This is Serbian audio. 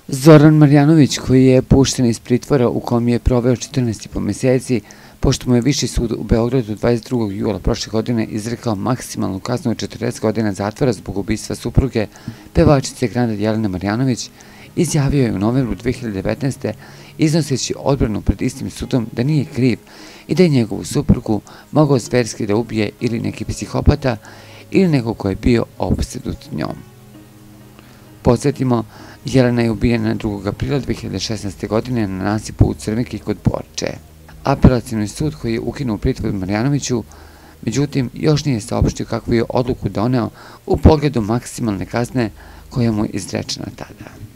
Zoran Marjanović, koji je pušten iz pritvora u kom je proveo 14,5 meseci, pošto mu je Viši sud u Beogradu 22. jula prošle godine izrekao maksimalnu kaznu od 40 godina zatvora zbog ubistva supruge pevačice Granda Jelene Marjanović, izjavio je u novembru 2019. iznoseći odbranu pred istim sudom da nije kriv i da je njegovu suprugu mogao zverski da ubije ili neki psihopata ili neko ko je bio opsednut njom. Podsjetimo, Jelena je ubijena 2. aprila 2016. godine na nasipu u Crvenki kod Borče. Apelacioni sud koji je ukinuo pritvor Marjanoviću, međutim, još nije saopštio kakvu je odluku doneo u pogledu maksimalne kazne koja mu je izrečena tada.